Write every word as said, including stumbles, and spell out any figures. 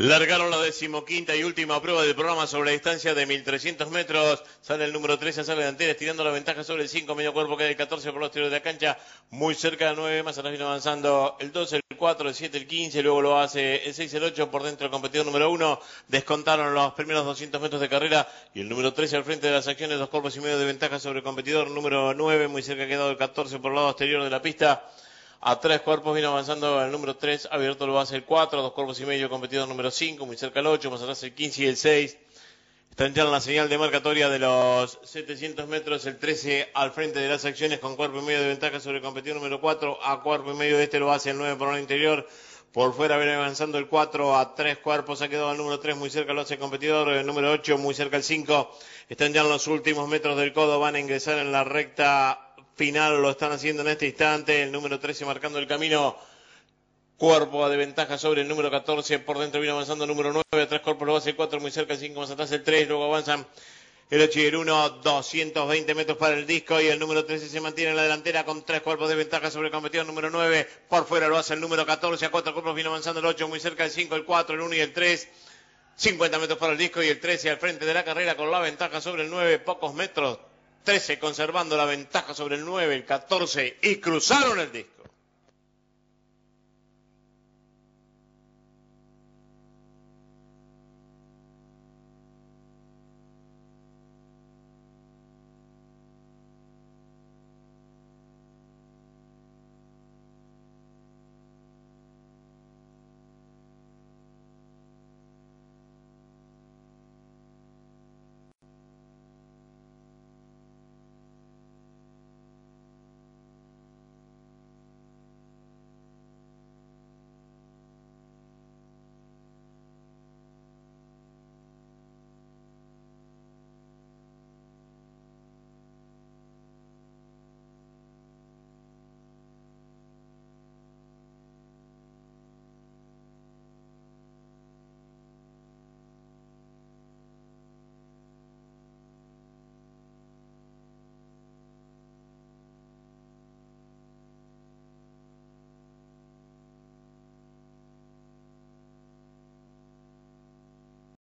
Largaron la decimoquinta y última prueba del programa sobre la distancia de mil trescientos metros. Sale el número trece, sale delantera, estirando la ventaja sobre el cinco, medio cuerpo que hay el catorce por los tiros de la cancha, muy cerca del nueve, más atrás viene avanzando el doce, el cuatro, el siete, el quince, luego lo hace el seis, el ocho, por dentro el competidor número uno. Descontaron los primeros doscientos metros de carrera y el número trece al frente de las acciones, dos cuerpos y medio de ventaja sobre el competidor número nueve, muy cerca ha quedado el catorce por el lado exterior de la pista. A tres cuerpos viene avanzando el número tres, abierto lo hace el cuatro, dos cuerpos y medio, competidor número cinco, muy cerca el ocho, más atrás el quince y el seis. Están ya en la señal demarcatoria de los setecientos metros, el trece al frente de las acciones con cuerpo y medio de ventaja sobre el competidor número cuatro, a cuerpo y medio de este lo hace el nueve por el interior. Por fuera viene avanzando el cuatro, a tres cuerpos ha quedado el número tres, muy cerca lo hace el competidor, el número ocho, muy cerca el cinco. Están ya en los últimos metros del codo, van a ingresar en la recta final, lo están haciendo en este instante, el número trece marcando el camino, cuerpo de ventaja sobre el número catorce, por dentro viene avanzando el número nueve, a tres cuerpos lo hace el cuatro, muy cerca el cinco, más atrás el tres, luego avanzan el ocho y el uno, doscientos veinte metros para el disco y el número trece se mantiene en la delantera con tres cuerpos de ventaja sobre el competidor número nueve, por fuera lo hace el número catorce, a cuatro cuerpos viene avanzando el ocho, muy cerca el cinco, el cuatro, el uno y el tres, cincuenta metros para el disco y el trece al frente de la carrera con la ventaja sobre el nueve, pocos metros, trece conservando la ventaja sobre el nueve, el catorce y cruzaron el disco.